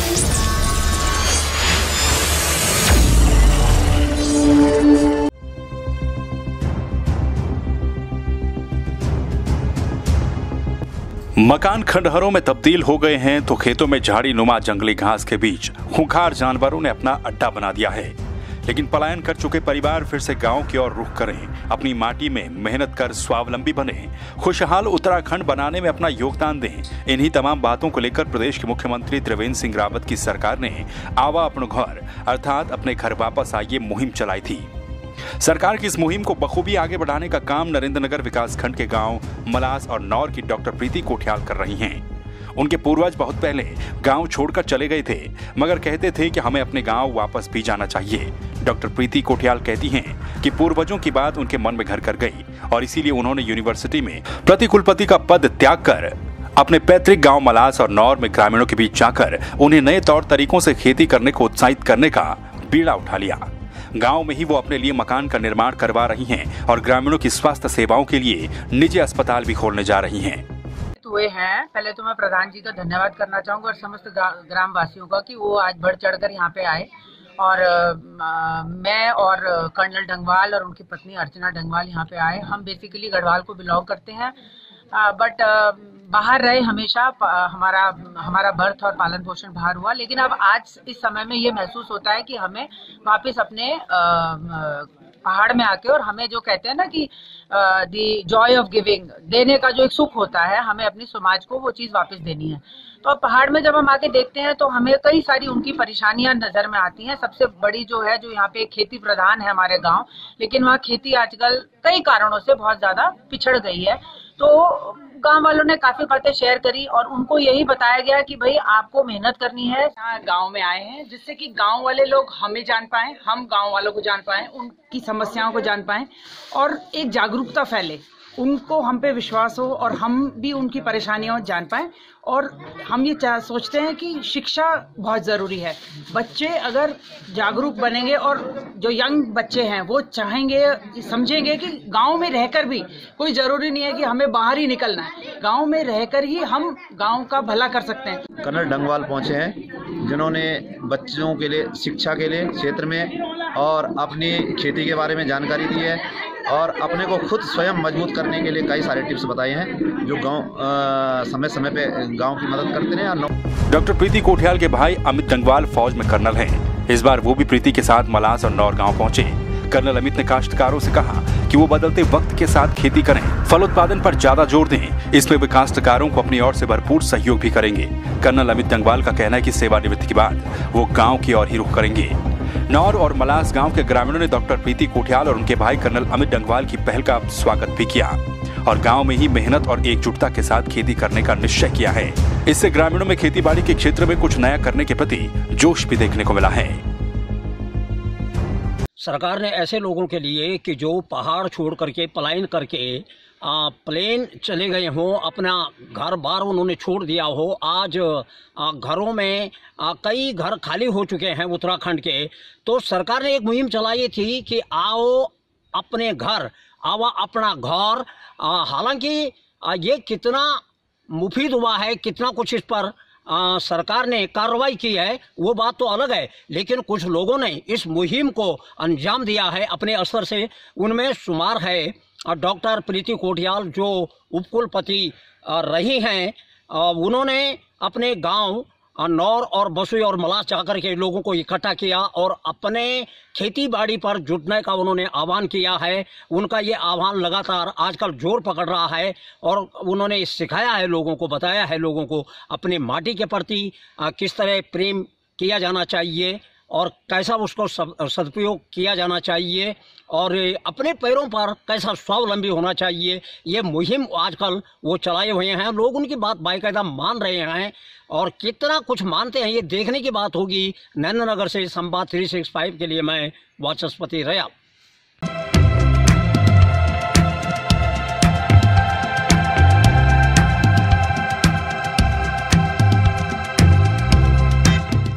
मकान खंडहरों में तब्दील हो गए हैं तो खेतों में झाड़ी नुमा जंगली घास के बीच खूंखार जानवरों ने अपना अड्डा बना दिया है। लेकिन पलायन कर चुके परिवार फिर से गांव की ओर रुख करें, अपनी माटी में मेहनत कर स्वावलंबी बने, खुशहाल उत्तराखंड बनाने में अपना योगदान दें। इन्हीं तमाम बातों को लेकर प्रदेश के मुख्यमंत्री त्रिवेंद्र सिंह रावत की सरकार ने आवा अपनो घर अर्थात अपने घर वापस आइए मुहिम चलाई थी। सरकार की इस मुहिम को बखूबी आगे बढ़ाने का काम नरेंद्रनगर विकासखंड के गांव मलास और नौर की डॉक्टर प्रीति कोठियाल कर रही हैं। उनके पूर्वज बहुत पहले गांव छोड़कर चले गए थे, मगर कहते थे कि हमें अपने गांव वापस भी जाना चाहिए। डॉक्टर प्रीति कोठियाल कहती हैं कि पूर्वजों की बात उनके मन में घर कर गई और इसीलिए उन्होंने यूनिवर्सिटी में प्रतिकुलपति का पद त्याग कर अपने पैतृक गांव मलास और नौर में ग्रामीणों के बीच जाकर उन्हें नए तौर तरीकों से खेती करने को उत्साहित करने का बीड़ा उठा लिया। गांव में ही वो अपने लिए मकान का निर्माण करवा रही हैं और ग्रामीणों की स्वास्थ्य सेवाओं के लिए निजी अस्पताल भी खोलने जा रही हैं। हुए हैं, पहले तो मैं प्रधान जी का धन्यवाद करना चाहूँगा और समस्त ग्राम वासियों का कि वो आज बढ़ चढ़कर यहाँ पे आए और मैं और कर्नल डंगवाल और उनकी पत्नी अर्चना डंगवाल यहाँ पे आए। हम बेसिकली गढ़वाल को बिलोंग करते हैं, बट बाहर रहे हमेशा, हमारा बर्थ और पालन पोषण बाहर हुआ। लेकिन अब आज इस समय में ये महसूस होता है कि हमें वापस अपने पहाड़ में आके, और हमें जो कहते हैं ना कि दी जॉय ऑफ गिविंग, देने का जो एक सुख होता है, हमें अपनी समाज को वो चीज़ वापस देनी है। तो अब पहाड़ में जब हम आके देखते हैं तो हमें कई सारी उनकी परेशानियां नजर में आती हैं। सबसे बड़ी जो है, जो यहाँ पे खेती प्रधान है हमारे गांव, लेकिन वहाँ खेती आजकल कई कारणों से बहुत ज्यादा पिछड़ गई है। तो गांव वालों ने काफी बातें शेयर करी और उनको यही बताया गया कि भाई आपको मेहनत करनी है। गांव में आए हैं जिससे कि गांव वाले लोग हमें जान पाएं, हम गांव वालों को जान पाएं, उनकी समस्याओं को जान पाएं और एक जागरूकता फैले, उनको हम पे विश्वास हो और हम भी उनकी परेशानियां जान पाएं। और हम ये सोचते हैं कि शिक्षा बहुत ज़रूरी है। बच्चे अगर जागरूक बनेंगे और जो यंग बच्चे हैं वो चाहेंगे, समझेंगे कि गांव में रहकर भी कोई ज़रूरी नहीं है कि हमें बाहर ही निकलना है, गांव में रहकर ही हम गांव का भला कर सकते हैं। कर्नल डंगवाल पहुंचे हैं जिन्होंने बच्चों के लिए शिक्षा के लिए क्षेत्र में और अपनी खेती के बारे में जानकारी दी है और अपने को खुद स्वयं मजबूत करने के लिए कई सारे टिप्स बताए हैं जो गांव समय समय पे गांव की मदद करते हैं। डॉक्टर प्रीति कोठियाल के भाई अमित डंगवाल फौज में कर्नल हैं। इस बार वो भी प्रीति के साथ मलास और नौर गांव पहुंचे। कर्नल अमित ने काश्तकारों से कहा कि वो बदलते वक्त के साथ खेती करें, फल उत्पादन पर ज्यादा जोर दें। इसमें वे काश्तकारों को अपनी ओर से भरपूर सहयोग भी करेंगे। कर्नल अमित डंगवाल का कहना है कि सेवानिवृत्ति के बाद वो गाँव की ओर ही रुख करेंगे। नौर और मलास गांव के ग्रामीणों ने डॉक्टर प्रीति कोठियाल और उनके भाई कर्नल अमित डंगवाल की पहल का स्वागत भी किया और गांव में ही मेहनत और एकजुटता के साथ खेती करने का निश्चय किया है। इससे ग्रामीणों में खेतीबाड़ी के क्षेत्र में कुछ नया करने के प्रति जोश भी देखने को मिला है। सरकार ने ऐसे लोगों के लिए कि जो पहाड़ छोड़ करके पलायन करके प्लेन चले गए हों, अपना घर बार उन्होंने छोड़ दिया हो, आज घरों में कई घर खाली हो चुके हैं उत्तराखंड के। तो सरकार ने एक मुहिम चलाई थी कि आओ अपने घर, आओ अपना घर। हालांकि ये कितना मुफीद हुआ है, कितना कुछ इस पर सरकार ने कार्रवाई की है वो बात तो अलग है, लेकिन कुछ लोगों ने इस मुहिम को अंजाम दिया है अपने असर से। उनमें शुमार है डॉक्टर प्रीति कोठियाल जो उपकुलपति रही हैं। उन्होंने अपने गांव नौर और बसुई और मलास जाकर के लोगों को इकट्ठा किया और अपने खेती बाड़ी पर जुटने का उन्होंने आह्वान किया है। उनका ये आह्वान लगातार आजकल जोर पकड़ रहा है और उन्होंने सिखाया है लोगों को, बताया है लोगों को अपने माटी के प्रति किस तरह प्रेम किया जाना चाहिए और कैसा उसको सदुपयोग किया जाना चाहिए और अपने पैरों पर कैसा स्वावलंबी होना चाहिए। ये मुहिम आजकल वो चलाए हुए हैं, लोग उनकी बात बाकायदा मान रहे हैं और कितना कुछ मानते हैं ये देखने की बात होगी। नरेंद्रनगर से संवाद 365 के लिए मैं वाचस्पति रया।